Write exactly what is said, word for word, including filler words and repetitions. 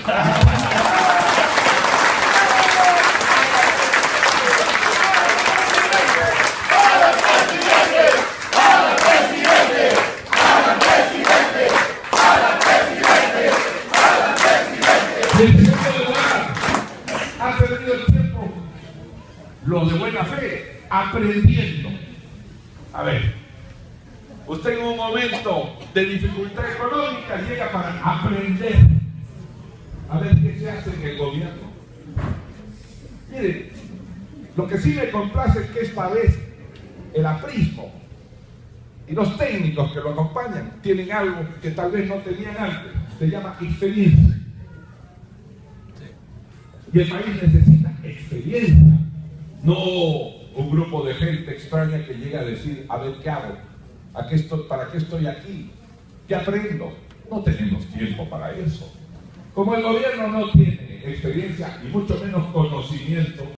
Y en segundo lugar, ha perdido el tiempo, lo de buena fe, aprendiendo. A ver, usted en un momento de dificultad económica llega para aprender a ver qué se hace en el gobierno. Mire, lo que sí me complace es que esta vez el aprismo y los técnicos que lo acompañan tienen algo que tal vez no tenían antes, se llama experiencia. Y el país necesita experiencia, no un grupo de gente extraña que llega a decir, a ver qué hago, ¿A qué estoy, ¿para qué estoy aquí? ¿Qué aprendo? No tenemos tiempo para eso. Como el gobierno no tiene experiencia y mucho menos conocimiento,